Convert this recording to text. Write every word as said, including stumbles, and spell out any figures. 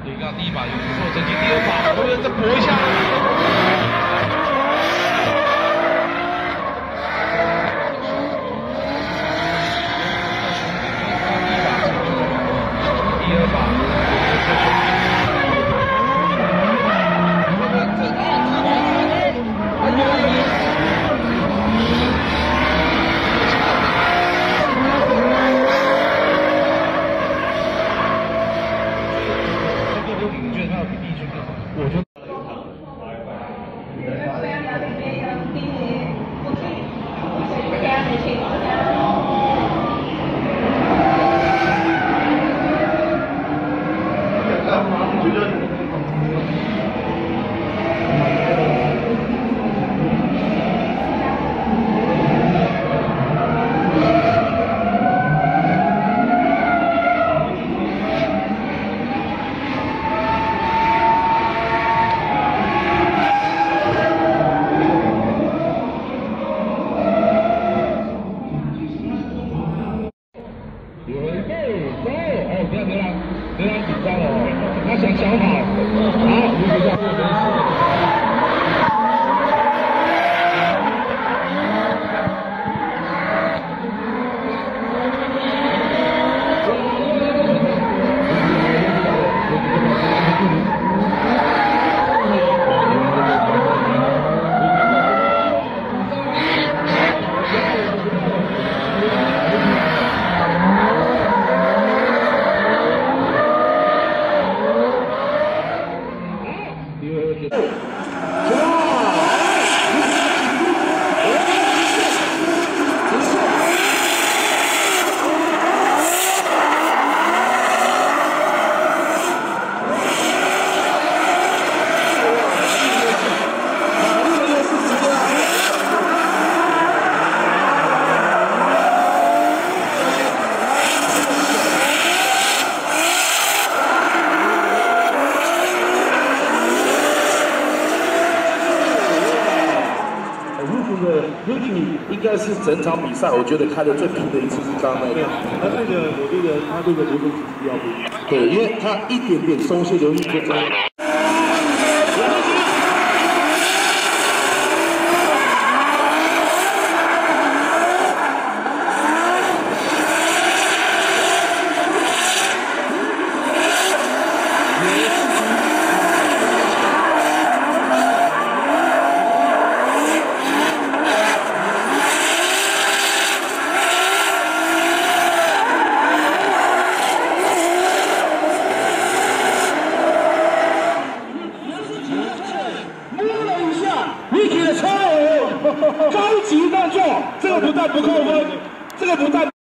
对，刚第一把有不错成绩，第二把能不能再搏一下？第二把。 我觉得。有人走走，哦，不要别让别让紧张了哦，他想小跑，好，你比较没事。 Ricky 应该是整场比赛，我觉得开的最平的一次是刚刚那个。他那个，我觉得他这个流动其实要不对，因为他一点点松懈流动就这样。 Ricky 的超额高级动作，这个不但不扣分，这个不但。